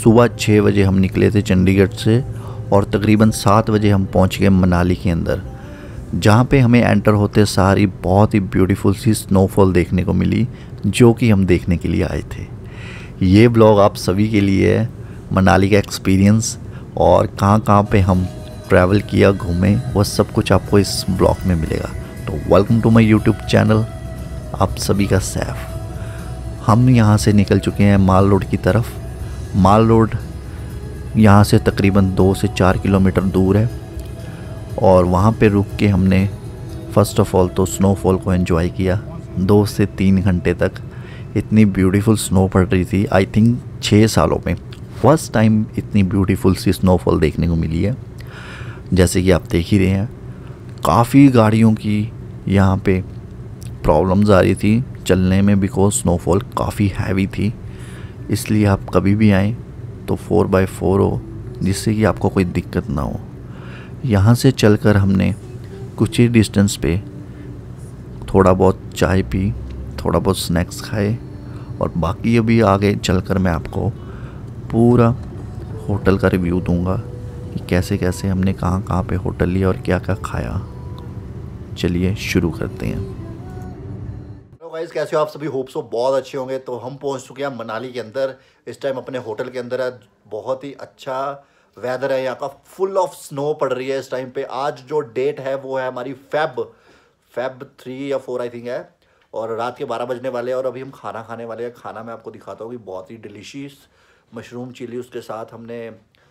सुबह 6 बजे हम निकले थे चंडीगढ़ से और तकरीबन 7 बजे हम पहुंच गए मनाली के अंदर, जहां पे हमें एंटर होते सारी बहुत ही ब्यूटीफुल सी स्नोफॉल देखने को मिली, जो कि हम देखने के लिए आए थे। ये ब्लॉग आप सभी के लिए है, मनाली का एक्सपीरियंस और कहाँ पे हम ट्रैवल किया, घूमे, वह सब कुछ आपको इस ब्लॉग में मिलेगा। तो welcome to my YouTube channel, आप सभी का सैफ। हम यहाँ से निकल चुके हैं माल रोड की तरफ। माल रोड यहाँ से तकरीबन 2 से 4 किलोमीटर दूर है और वहाँ पे रुक के हमने फ़र्स्ट ऑफ़ ऑल तो स्नोफॉल को एंजॉय किया। 2 से 3 घंटे तक इतनी ब्यूटीफुल स्नो पड़ रही थी। आई थिंक 6 सालों में फर्स्ट टाइम इतनी ब्यूटीफुल सी स्नोफॉल देखने को मिली है। जैसे कि आप देख ही रहे हैं, काफ़ी गाड़ियों की यहाँ पे प्रॉब्लम्स आ रही थी चलने में, बिकॉज स्नोफॉल काफ़ी हैवी थी। इसलिए आप कभी भी आएँ तो 4x4 हो, जिससे कि आपको कोई दिक्कत ना हो। यहाँ से चलकर हमने कुछ ही डिस्टेंस पे थोड़ा बहुत चाय पी, थोड़ा बहुत स्नैक्स खाए और बाकी अभी आगे चलकर मैं आपको पूरा होटल का रिव्यू दूंगा कि कैसे कैसे हमने कहाँ पे होटल लिया और क्या क्या खाया। चलिए शुरू करते हैं। हेलो गाइस, कैसे हो आप सभी? होप सो बहुत अच्छे होंगे। तो हम पहुंच चुके हैं मनाली के अंदर। इस टाइम अपने होटल के अंदर है। बहुत ही अच्छा वेदर है यहाँ का, फुल ऑफ स्नो पड़ रही है इस टाइम पे। आज जो डेट है वो है हमारी फेब 3 या 4 आई थिंक है, और रात के 12 बजने वाले हैं और अभी हम खाना खाने वाले हैं। खाना मैं आपको दिखाता हूँ कि बहुत ही डिलीशियस मशरूम चिली, उसके साथ हमने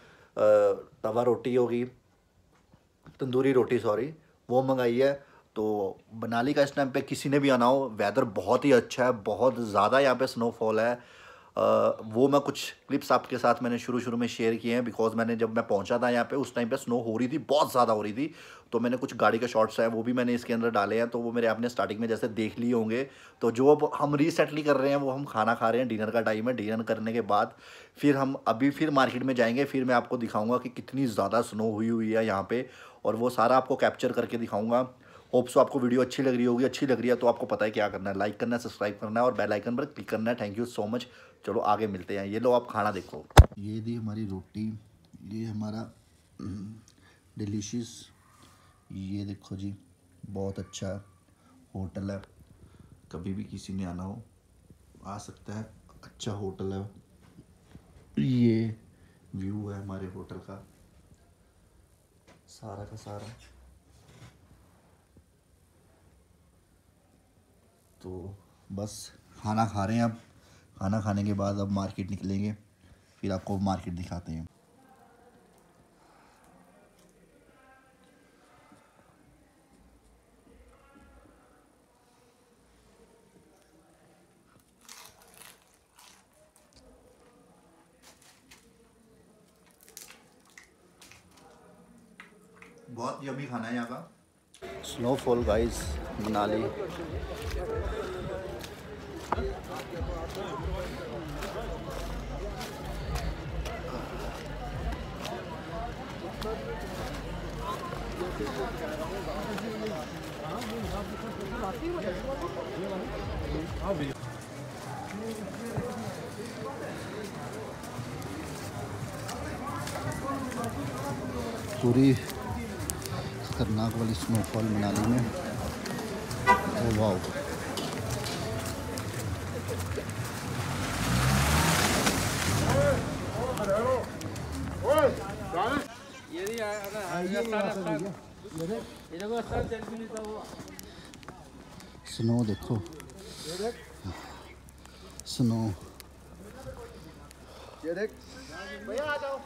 तवा रोटी होगी, तंदूरी रोटी सॉरी, वो मंगाई है। तो मनाली का इस टाइम पे किसी ने भी आना हो, वेदर बहुत ही अच्छा है, बहुत ज़्यादा यहाँ पे स्नोफॉल है। वो मैं कुछ क्लिप्स आपके साथ मैंने शुरू में शेयर किए हैं, बिकॉज जब मैं पहुंचा था यहाँ पे उस टाइम पे स्नो हो रही थी, बहुत ज़्यादा हो रही थी। तो मैंने कुछ गाड़ी के शॉट्स हैं वो भी मैंने इसके अंदर डाले हैं, तो वो मेरे आपने स्टार्टिंग में जैसे देख लिए होंगे। तो जो अब हम रीसेटली कर रहे हैं वो हम खाना खा रहे हैं, डिनर का टाइम है। डिनर करने के बाद फिर हम फिर मार्केट में जाएंगे। फिर मैं आपको दिखाऊँगा कि कितनी ज़्यादा स्नो हुई है यहाँ पर, और वो सारा आपको कैप्चर करके दिखाऊँगा। होप सो आपको वीडियो अच्छी लग रही होगी। अच्छी लग रही है तो आपको पता है क्या करना है, लाइक करना है, सब्सक्राइब करना है और बेल आइकन पर क्लिक करना है। Thank you so much. चलो आगे मिलते हैं। ये लो आप खाना देखो। ये दी हमारी रोटी, ये हमारा डिलीशियस, ये देखो जी, बहुत अच्छा होटल है। कभी भी किसी ने आना हो आ सकता है, अच्छा होटल है। ये व्यू है हमारे होटल का सारा। तो बस खाना खा रहे हैं अब। खाना खाने के बाद अब मार्केट निकलेंगे, फिर आपको मार्केट दिखाते हैं। बहुत यम्मी खाना है यहाँ का। Snowfall guys, Manali. पूरी खतरनाक वाली स्नोफॉल मनाली में। ओ वाओ, स्नो देखो, स्नो। ये देख भैया, आ जाओ।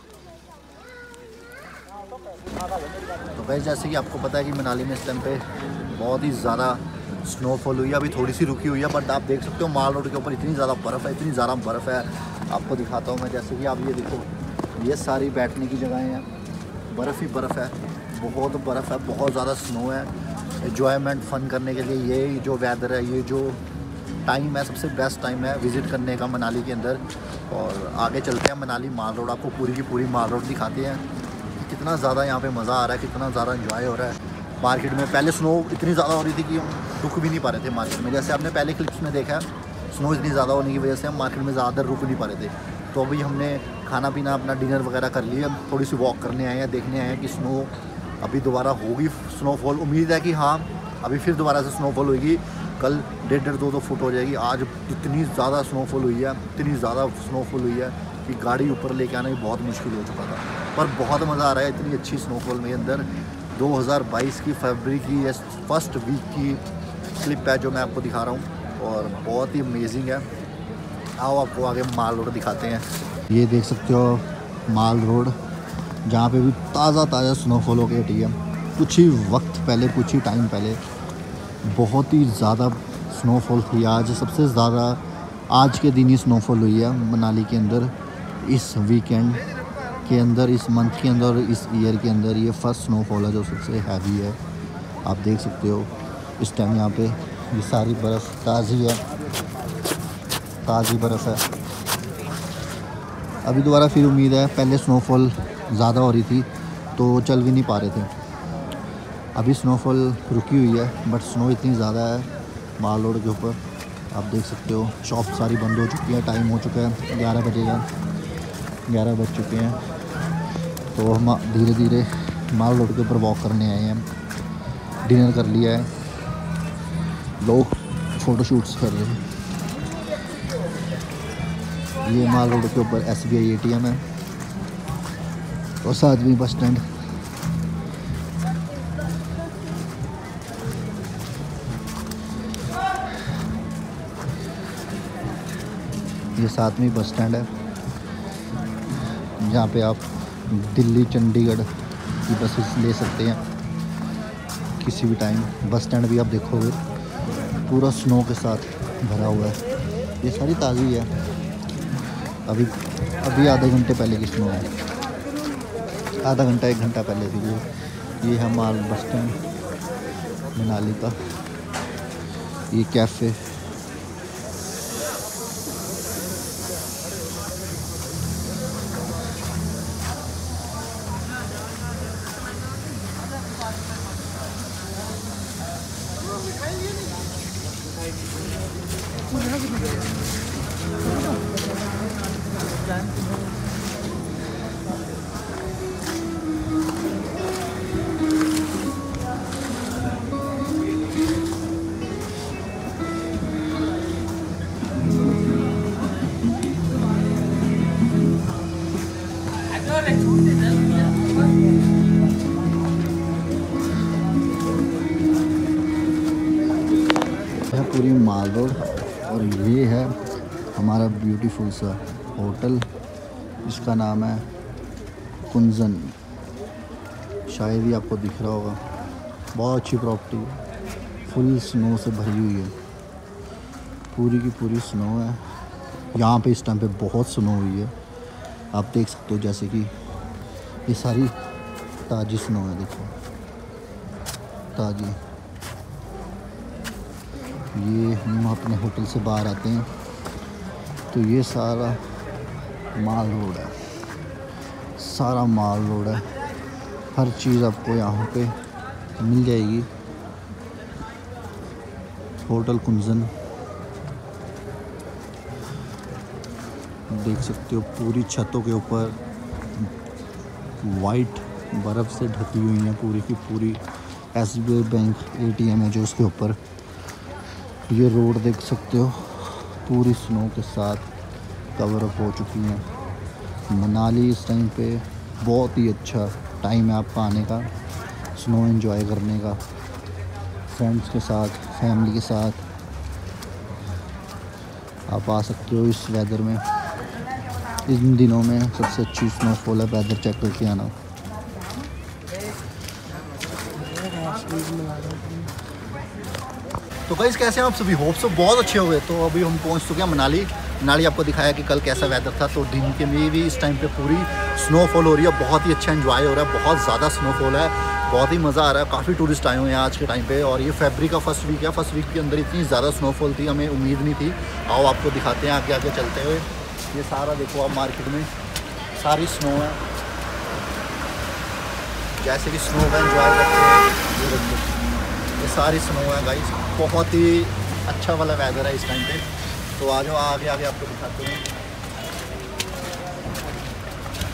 तो भाई जैसे कि आपको पता है कि मनाली में इस टाइम पे बहुत ही ज़्यादा स्नोफॉल हुई है। अभी थोड़ी सी रुकी हुई है, बट आप देख सकते हो माल रोड के ऊपर इतनी ज़्यादा बर्फ़ है, इतनी ज़्यादा बर्फ़ है। आपको दिखाता हूँ मैं। जैसे कि आप ये देखो, ये सारी बैठने की जगहें हैं, बर्फ़ ही बर्फ़ है, बहुत बर्फ़ है, बहुत ज़्यादा स्नो है। एन्जॉयमेंट फ़न करने के लिए ये जो वेदर है, ये जो टाइम है, सबसे बेस्ट टाइम है विज़िट करने का मनाली के अंदर। और आगे चलते हैं मनाली माल रोड, आपको पूरी की पूरी माल रोड दिखाते हैं। कितना ज़्यादा यहाँ पे मज़ा आ रहा है, कितना ज़्यादा एंजॉय हो रहा है। मार्केट में पहले स्नो इतनी ज़्यादा हो रही थी कि हम रुक भी नहीं पा रहे थे मार्केट में। जैसे आपने पहले क्लिप्स में देखा है, स्नो इतनी ज़्यादा होने की वजह से हम मार्केट में ज़्यादा रुक नहीं पा रहे थे। तो अभी हमने खाना पीना अपना डिनर वगैरह कर लिया, थोड़ी सी वॉक करने आए हैं, देखने आए हैं कि स्नो अभी दोबारा होगी स्नोफॉल। उम्मीद है कि हाँ अभी फिर दोबारा से स्नोफॉल होगी, कल 1.5-2 फुट हो जाएगी। आज इतनी ज़्यादा स्नोफॉल हुई है, इतनी ज़्यादा स्नोफॉल हुई है कि गाड़ी ऊपर लेके आना भी बहुत मुश्किल हो चुका था, पर बहुत मज़ा आ रहा है इतनी अच्छी स्नोफॉल में अंदर। 2022 की फरवरी की ये फर्स्ट वीक की क्लिप है जो मैं आपको दिखा रहा हूँ और बहुत ही अमेजिंग है। आओ आपको आगे माल रोड दिखाते हैं। ये देख सकते हो माल रोड, जहाँ पे भी ताज़ा स्नोफॉल होके हटी है। कुछ ही वक्त पहले, कुछ ही टाइम पहले बहुत ही ज़्यादा स्नोफॉल थी। आज सबसे ज़्यादा आज के दिन ही स्नोफॉल हुई है मनाली के अंदर, इस वीकेंड के अंदर, इस मंथ के अंदर, इस ईयर के अंदर ये फर्स्ट स्नोफॉल है जो सबसे हैवी है। आप देख सकते हो इस टाइम यहाँ पे ये सारी बर्फ़ ताज़ी है, ताज़ी बर्फ़ है। अभी दोबारा फिर उम्मीद है, पहले स्नोफॉल ज़्यादा हो रही थी तो चल भी नहीं पा रहे थे, अभी स्नोफॉल रुकी हुई है, बट स्नो इतनी ज़्यादा है माल रोड के ऊपर। आप देख सकते हो शॉप सारी बंद हो चुकी है, टाइम हो चुका है 11 बजेगा, 11 बज चुके हैं। तो हम धीरे धीरे माल रोड के ऊपर वॉक करने आए हैं, डिनर कर लिया है, लोग फ़ोटोशूट्स कर रहे हैं। ये माल रोड के ऊपर SBI ATM है और साथ में बस स्टैंड। ये साथ में बस स्टैंड है जहाँ पे आप दिल्ली चंडीगढ़ की बसेस ले सकते हैं किसी भी टाइम। बस स्टैंड भी आप देखोगे पूरा स्नो के साथ भरा हुआ है। ये सारी ताज़ी है, अभी आधे घंटे पहले की स्नो है, आधा घंटा 1 घंटा पहले थी। ये है माल बस स्टैंड मनाली का, ये कैफ़े। पूरी माल रोड और ये है हमारा ब्यूटीफुल सा होटल, इसका नाम है कुंजन, शायद ही आपको दिख रहा होगा। बहुत अच्छी प्रॉपर्टी है, फुल स्नो से भरी हुई है, पूरी की पूरी स्नो है। यहाँ पे इस टाइम पे बहुत स्नो हुई है, आप देख सकते हो, जैसे कि ये सारी ताज़ी स्नो है, देखो ताज़ी। ये हम अपने होटल से बाहर आते हैं तो ये सारा माल रोड है, सारा माल रोड है, हर चीज़ आपको यहाँ पे मिल जाएगी। होटल कुंजन देख सकते हो, पूरी छतों के ऊपर वाइट बर्फ़ से ढकी हुई है पूरी की पूरी। SBI बैंक ATM है जो उसके ऊपर। ये रोड देख सकते हो पूरी स्नो के साथ कवर अप हो चुकी है। मनाली इस टाइम पे बहुत ही अच्छा टाइम है आपका आने का, स्नो एंजॉय करने का, फ्रेंड्स के साथ, फैमिली के साथ आप आ सकते हो इस वेदर में। इन दिनों में सबसे अच्छी स्नोफॉल है, वेदर चेक करके आना। तो गाइस कैसे हैं आप सभी, होप सो बहुत अच्छे हो गए। तो अभी हम पहुंच चुके हैं मनाली आपको दिखाया कि कल कैसा वेदर था। तो दिन के में भी इस टाइम पे पूरी स्नोफॉल हो रही है, बहुत ही अच्छा एंजॉय हो रहा है, बहुत ज़्यादा स्नोफॉल है, बहुत ही मज़ा आ रहा है। काफ़ी टूरिस्ट आए हुए हैं आज के टाइम पे और ये फरवरी का फर्स्ट वीक है। फर्स्ट वीक के अंदर इतनी ज़्यादा स्नोफॉल थी, हमें उम्मीद नहीं थी। आओ आपको दिखाते हैं आगे आगे चलते हुए। ये सारा देखो आप, मार्केट में सारी स्नो है, जैसे कि स्नो का एंजॉय करते हैं। ये सारी स्नो है गाइस, बहुत ही अच्छा वाला वेदर है इस टाइम पे। तो आ जाओ आगे आगे आपको दिखाते हैं।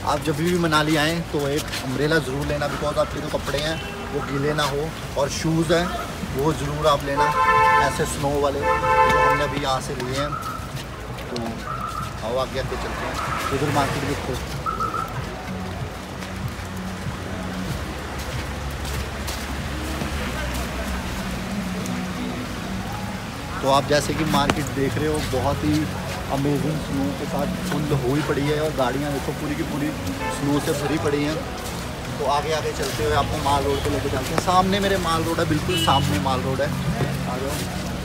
आप जब भी मनाली आएँ तो एक अम्ब्रेला ज़रूर लेना, बिकॉज आपके जो कपड़े हैं वो गीले ना हो, और शूज़ हैं वो ज़रूर आप लेना, ऐसे स्नो वाले जो हमने अभी यहाँ से लिए हैं। तो आओ आगे आगे चलते हैं, इधर मार्केट देखो। तो आप जैसे कि मार्केट देख रहे हो, बहुत ही अमेजिंग स्नो के साथ फुल हो ही पड़ी है, और गाड़ियाँ देखो पूरी की पूरी स्नो से भरी पड़ी हैं। तो आगे आगे चलते हुए आपको माल रोड पे लेके चलते हैं। सामने मेरे माल रोड है, बिल्कुल सामने माल रोड है, आ जाओ।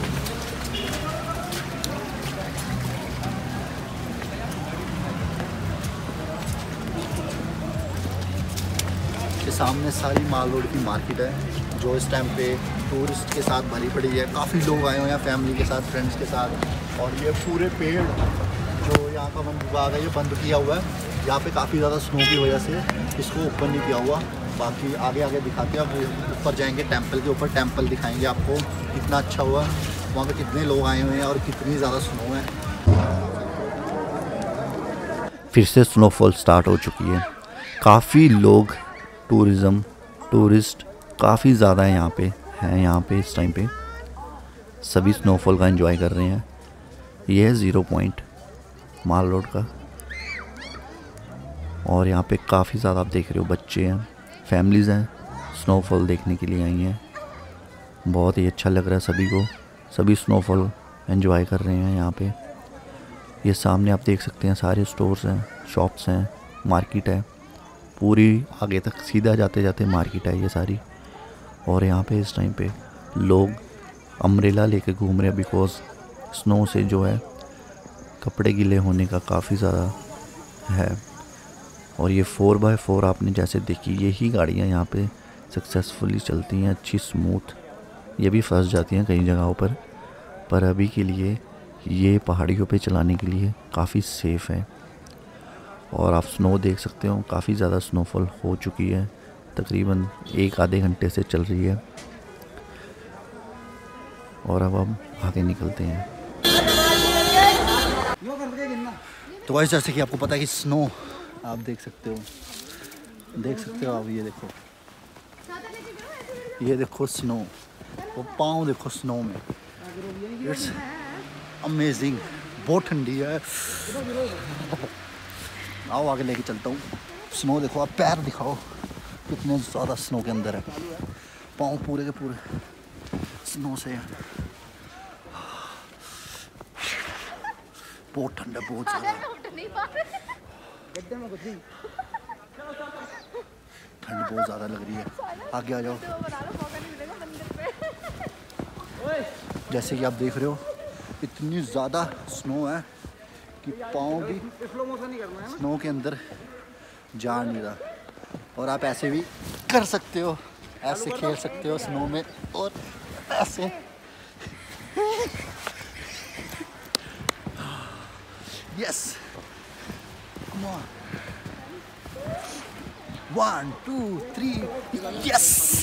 के सामने सारी माल रोड की मार्केट है, जो इस टाइम पे टूरिस्ट के साथ भरी पड़ी है। काफ़ी लोग आए हुए हैं फैमिली के साथ, फ्रेंड्स के साथ। और ये पूरे पेड़ जो यहाँ का वन विभाग है ये बंद किया हुआ है, यहाँ पे काफ़ी ज़्यादा स्नो की वजह से इसको ओपन नहीं किया हुआ। बाकी आगे आगे दिखाते हैं, अब ऊपर जाएंगे टेंपल के ऊपर, टेंपल दिखाएंगे आपको कितना अच्छा हुआ, वहाँ पे कितने लोग आए हुए हैं और कितनी ज़्यादा स्नो है। फिर से स्नोफॉल स्टार्ट हो चुकी है। काफ़ी लोग टूरिस्ट काफ़ी ज़्यादा है यहाँ पे इस टाइम पे सभी स्नोफॉल का एंजॉय कर रहे हैं। ये है 0 पॉइंट माल रोड का, और यहाँ पे काफ़ी ज़्यादा आप देख रहे हो बच्चे हैं, फैमिलीज़ हैं, स्नोफॉल देखने के लिए आई हैं। बहुत ही अच्छा लग रहा है सभी को, सभी स्नोफॉल एंजॉय कर रहे हैं यहाँ पे। ये सामने आप देख सकते हैं सारे स्टोर्स हैं, शॉप्स हैं, मार्केट है, पूरी आगे तक सीधा जाते जाते मार्केट है ये सारी। और यहाँ पे इस टाइम पे लोग अम्ब्रेला लेके घूम रहे हैं, बिकॉज स्नो से जो है कपड़े गीले होने का काफ़ी ज़्यादा है। और ये 4x4 आपने जैसे देखी, यही गाड़ियाँ यहाँ पे सक्सेसफुली चलती हैं, अच्छी स्मूथ। ये भी फंस जाती हैं कई जगहों पर अभी के लिए ये पहाड़ियों पे चलाने के लिए काफ़ी सेफ़ है। और आप स्नो देख सकते हो, काफ़ी ज़्यादा स्नोफॉल हो चुकी है, तकरीबन 1-आधे घंटे से चल रही है। और अब हम आगे निकलते हैं। तो वैसे जैसे कि आपको पता है कि स्नो आप देख सकते हो आप, ये देखो स्नो, वो पाँव देखो स्नो में, इट्स अमेजिंग। बहुत ठंडी है। आओ आगे लेके चलता हूँ। स्नो देखो, आप पैर दिखाओ कितने ज़्यादा स्नो के अंदर है, पाँव पूरे के पूरे स्नो से है। बहुत ठंडा, बहुत ज़्यादा ठंड बहुत ज़्यादा लग रही है। आगे आ जाओ। जैसे कि आप देख रहे हो इतनी ज़्यादा स्नो है कि पाँव भी स्नो के अंदर जा नहीं रहा। और आप ऐसे भी कर सकते हो, ऐसे खेल सकते हो स्नो में, और ऐसे यस, कम ऑन, 1 2 3 यस।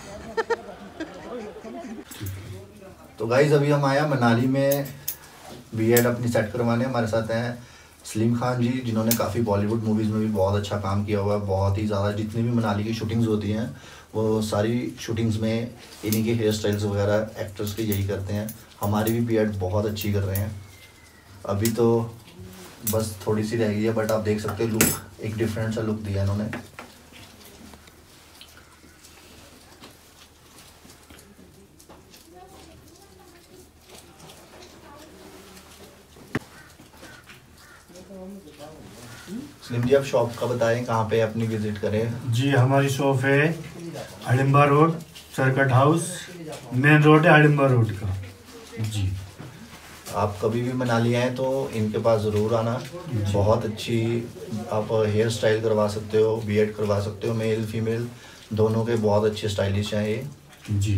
तो गाइज अभी हम आया मनाली में बीएड अपनी सेट करवाने। हमारे साथ हैं सलीम खान जी, जिन्होंने काफ़ी बॉलीवुड मूवीज़ में भी बहुत अच्छा काम किया हुआ है। बहुत ही ज़्यादा जितनी भी मनाली की शूटिंग्स होती हैं वो सारी शूटिंग्स में इन्हीं के हेयर स्टाइल्स वगैरह एक्टर्स के यही करते हैं। हमारी भी बीएड बहुत अच्छी कर रहे हैं। अभी तो बस थोड़ी सी रह गई है, बट आप देख सकते हो लुक, एक डिफरेंट सा लुक दिया इन्होंने। सलीम जी, आप शॉप का बताएं, कहाँ पे अपनी विजिट करें? जी, हमारी शॉप है Hadimba road, circuit house, main road है हडिम्बा रोड का। जी, आप कभी भी मनाली आएँ तो इनके पास ज़रूर आना। बहुत अच्छी आप हेयर स्टाइल करवा सकते हो, बीएड करवा सकते हो, मेल फीमेल दोनों के बहुत अच्छे स्टाइलिश हैं ये। जी।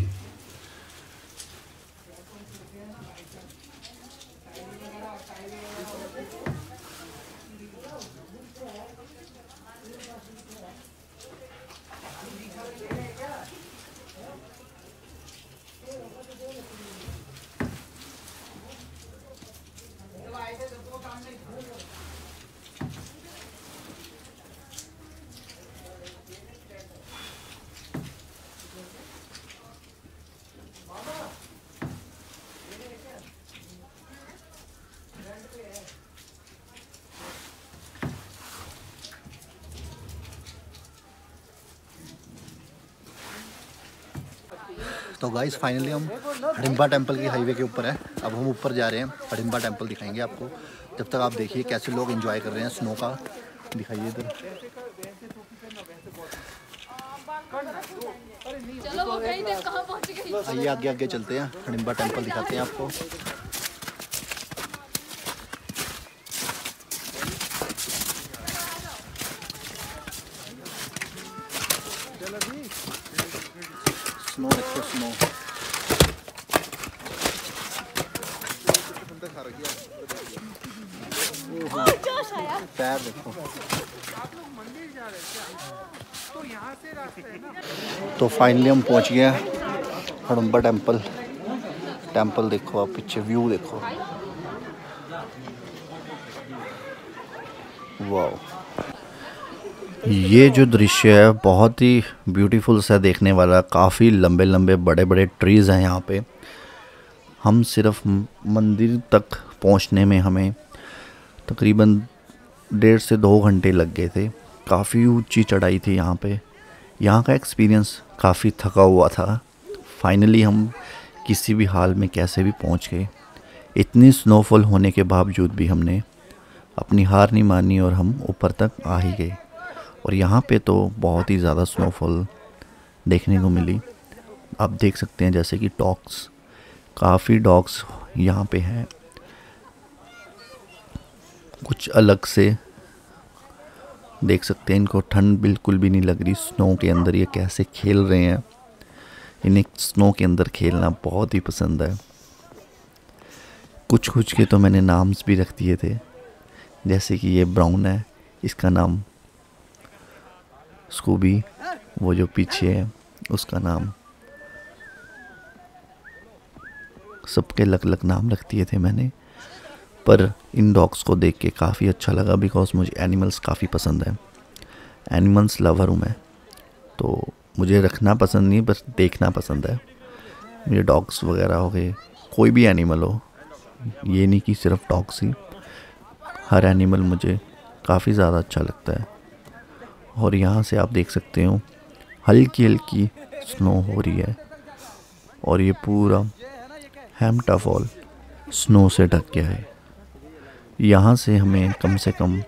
तो गाइस फाइनली हम हडिम्बा टेम्पल की हाईवे के ऊपर है। अब हम ऊपर जा रहे हैं, हडिम्बा टेम्पल दिखाएंगे आपको। जब तक आप देखिए कैसे लोग एंजॉय कर रहे हैं स्नो का, दिखाइए इधर। आइए आगे आगे चलते हैं, हडिम्बा टेम्पल दिखाते हैं आपको। स्नो देखो, स्नो पैर देखो। तो फाइनली हम पहुंच गए हैं हडिम्बा टेम्पल। टेम्पल देखो आप, पीछे व्यू देखो, वाह। ये जो दृश्य है बहुत ही ब्यूटीफुल सा देखने वाला। काफ़ी लंबे लंबे बड़े बड़े ट्रीज़ हैं यहाँ पे। हम सिर्फ मंदिर तक पहुँचने में हमें तकरीबन 1.5 से 2 घंटे लग गए थे। काफ़ी ऊंची चढ़ाई थी यहाँ पे। यहाँ का एक्सपीरियंस काफ़ी थका हुआ था। फाइनली हम किसी भी हाल में कैसे भी पहुँच गए। इतनी स्नोफॉल होने के बावजूद भी हमने अपनी हार नहीं मानी और हम ऊपर तक आ ही गए। और यहाँ पे तो बहुत ही ज़्यादा स्नोफॉल देखने को मिली। आप देख सकते हैं जैसे कि डॉग्स, काफ़ी डॉग्स यहाँ पे हैं। कुछ अलग से देख सकते हैं, इनको ठंड बिल्कुल भी नहीं लग रही। स्नो के अंदर ये कैसे खेल रहे हैं। इन्हें स्नो के अंदर खेलना बहुत ही पसंद है। कुछ कुछ के तो मैंने नाम्स भी रख दिए थे, जैसे कि ये ब्राउन है, इसका नाम स्कूबी। वो जो पीछे है उसका नाम, सबके अलग अलग नाम रख दिए थे मैंने। पर इन डॉग्स को देख के काफ़ी अच्छा लगा, बिकॉज मुझे एनिमल्स काफ़ी पसंद है। एनिमल्स लवर हूँ मैं, तो मुझे रखना पसंद नहीं, बस देखना पसंद है। मुझे डॉग्स वगैरह हो गए, कोई भी एनिमल हो, ये नहीं कि सिर्फ डॉग्स ही, हर एनिमल मुझे काफ़ी ज़्यादा अच्छा लगता है। और यहाँ से आप देख सकते हो हल्की हल्की स्नो हो रही है और ये पूरा हैम्टा फॉल स्नो से ढक गया है। यहाँ से हमें कम से कम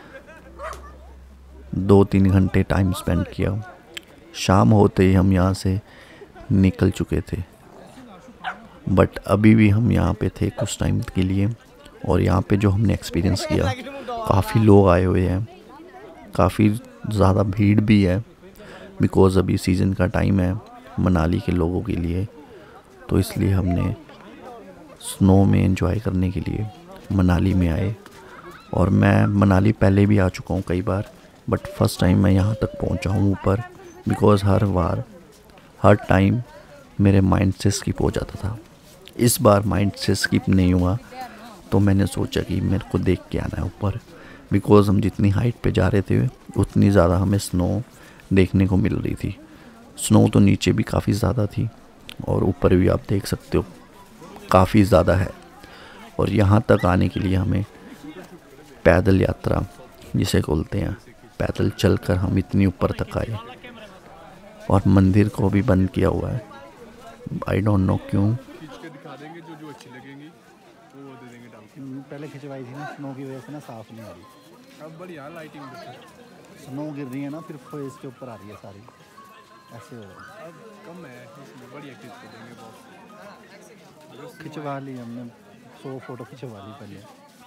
2-3 घंटे टाइम स्पेंड किया। शाम होते ही हम यहाँ से निकल चुके थे, बट अभी भी हम यहाँ पे थे कुछ टाइम के लिए। और यहाँ पे जो हमने एक्सपीरियंस किया, काफ़ी लोग आए हुए हैं, काफ़ी ज़्यादा भीड़ भी है, बिकॉज़ अभी सीज़न का टाइम है मनाली के लोगों के लिए। तो इसलिए हमने स्नो में एंजॉय करने के लिए मनाली में आए। और मैं मनाली पहले भी आ चुका हूँ कई बार, बट फर्स्ट टाइम मैं यहाँ तक पहुँचा हूँ ऊपर, बिकॉज़ हर टाइम मेरे माइंड से स्किप हो जाता था। इस बार माइंड से स्किप नहीं हुआ, तो मैंने सोचा कि मेरे को देख के आना है ऊपर, बिकॉज़ हम जितनी हाइट पे जा रहे थे उतनी ज़्यादा हमें स्नो देखने को मिल रही थी। स्नो तो नीचे भी काफ़ी ज़्यादा थी और ऊपर भी आप देख सकते हो काफ़ी ज़्यादा है। और यहाँ तक आने के लिए हमें पैदल यात्रा जिसे बोलते हैं, पैदल चलकर हम इतनी ऊपर तक आए। और मंदिर को भी बंद किया हुआ है, आई डोंट नो क्यों। पहले खिंचवाई थी ना, स्नो की वजह से ना साफ नहीं आ रही। अब बढ़िया लाइटिंग, स्नो गिर रही है ना, फिर फेस के ऊपर आ रही है सारी, ऐसे हो रहा है। अब कम है, इसलिए बढ़िया खींच के देंगे बॉक्स। खिंचवा ली हमने, 100 फोटो खिंचवा ली पहले।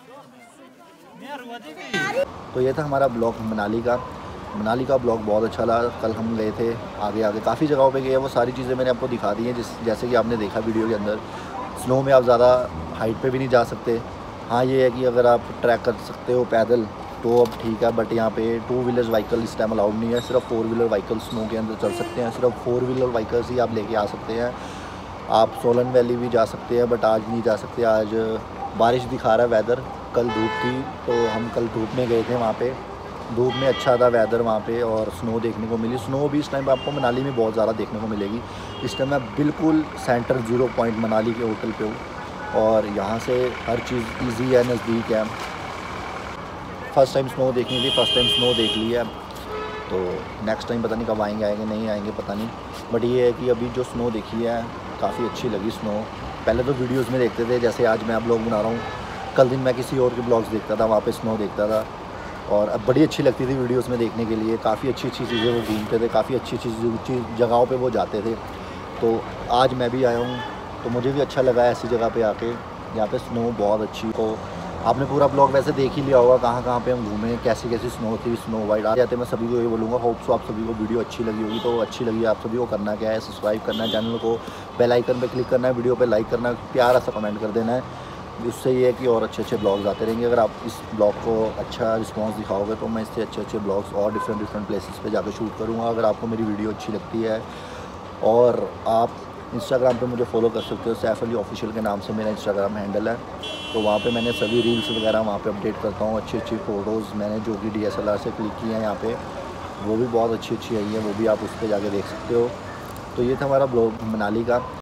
तो ये था हमारा ब्लॉग मनाली का ब्लॉग बहुत अच्छा लगा। कल हम गए थे आगे काफ़ी जगहों पे गए, वो सारी चीज़ें मैंने आपको दिखा दी हैं, जैसे कि आपने देखा वीडियो के अंदर। स्नो में आप ज़्यादा हाइट पे भी नहीं जा सकते। हाँ ये है कि अगर आप ट्रैक कर सकते हो पैदल तो अब ठीक है, बट यहाँ पे 2 व्हीलर्स व्हीकल इस टाइम अलाउड नहीं है। सिर्फ 4 व्हीलर व्हीकल स्नो के अंदर चल सकते हैं। सिर्फ 4 व्हीलर व्हीकल्स ही आप लेके आ सकते हैं। आप सोलन वैली भी जा सकते हैं, बट आज नहीं जा सकते। आज बारिश दिखा रहा है वेदर, कल धूप थी तो हम कल धूप में गए थे। वहाँ पे धूप में अच्छा था वेदर वहाँ पे, और स्नो देखने को मिली। स्नो भी इस टाइम आपको मनाली में बहुत ज़्यादा देखने को मिलेगी। इस टाइम मैं बिल्कुल सेंटर 0 पॉइंट मनाली के होटल पे हूँ, और यहाँ से हर चीज़ ईजी है, नज़दीक है। फर्स्ट टाइम स्नो देखनी थी, फर्स्ट टाइम स्नो देख ली है। तो नेक्स्ट टाइम पता नहीं कब आएंगे नहीं आएंगे पता नहीं, बट ये है कि अभी जो स्नो देखी है काफ़ी अच्छी लगी स्नो। पहले तो वीडियोस में देखते थे, जैसे आज मैं ब्लॉग बना रहा हूँ, कल दिन मैं किसी और के ब्लॉग्स देखता था, वहाँ पे स्नो देखता था, और अब बड़ी अच्छी लगती थी वीडियोस में देखने के लिए। काफ़ी अच्छी अच्छी चीज़ें वो घूमते थे, काफ़ी अच्छी अच्छी जगहों पे वो जाते थे। तो आज मैं भी आया हूँ तो मुझे भी अच्छा लगा ऐसी जगह पे आके, यहाँ पे स्नो बहुत अच्छी। तो आपने पूरा ब्लॉग वैसे देख ही लिया होगा, कहाँ कहाँ पे हम घूमे, कैसी कैसी स्नो थी, स्नो वाइट आ जाते। मैं सभी को ये बोलूँगा, होप सो आप सभी को वीडियो अच्छी लगी होगी। तो अच्छी लगी आप सभी को करना क्या है, सब्सक्राइब करना है चैनल को, बेल आइकन पे क्लिक करना है, वीडियो पे लाइक करना है, प्यारा सा कमेंट कर देना है। उससे ये है कि और अच्छे अच्छे ब्लॉग्स आते रहेंगे। अगर आप इस ब्लॉग को अच्छा रिस्पांस दिखाओगे तो मैं इससे अच्छे अच्छे ब्लॉग्स और डिफरेंट प्लेसेस पे जाकर शूट करूँगा। अगर आपको मेरी वीडियो अच्छी लगती है, और आप इंस्टाग्राम पे मुझे फॉलो कर सकते हो, सैफ अली ऑफिशियल के नाम से मेरा इंस्टाग्राम हैंडल है। तो वहाँ पे मैंने सभी रील्स वगैरह वहाँ पे अपडेट करता हूँ। अच्छी अच्छी फ़ोटोज़ मैंने जो कि DSLR से क्लिक की हैं यहाँ पे, वो भी बहुत अच्छी अच्छी आई है, वो भी आप उस पर जाके देख सकते हो। तो ये था हमारा ब्लॉग मनाली का।